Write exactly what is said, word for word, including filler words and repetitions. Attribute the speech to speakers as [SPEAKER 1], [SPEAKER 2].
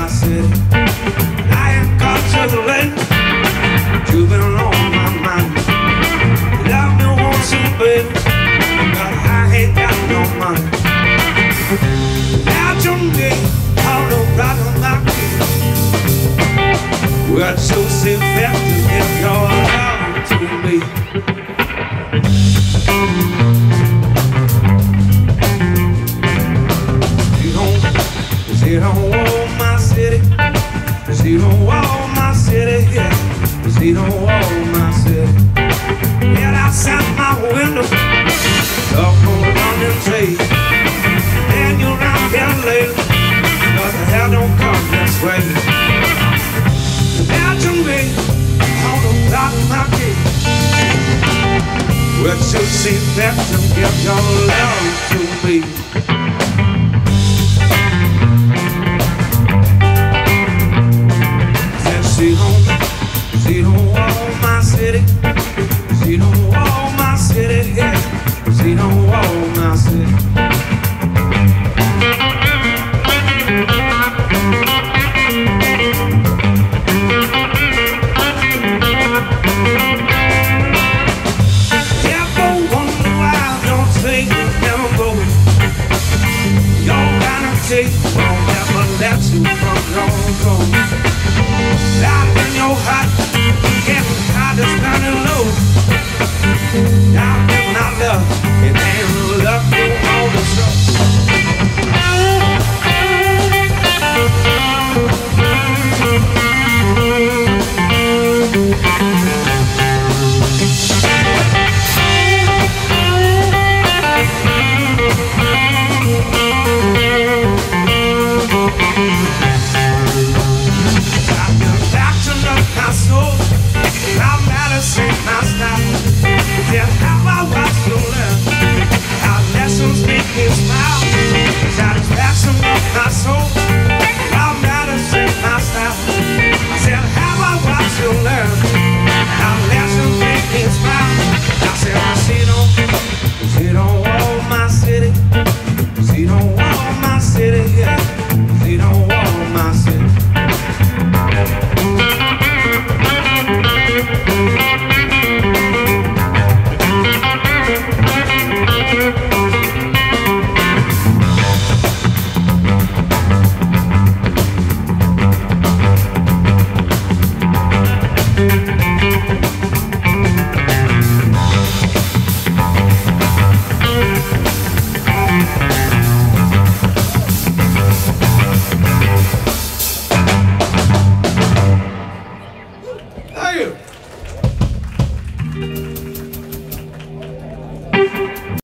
[SPEAKER 1] my city. I ain't got too late. You've been on my mind. Love me once, baby, but I ain't got no money. Now to me, all the problem I keep. We're too effective if you're love to me. She don't, she don't want my city. She don't want my city, yeah. She don't want my city. Get outside my window, talk on London Tree. And you're around here late, cause the hell don't come this way. Now to me, on the bottom of it, we're too see that to give your love to me. Said she don't, she don't want my city. She don't want my city, yeah. She don't want my city. Take, won't ever let you from your home.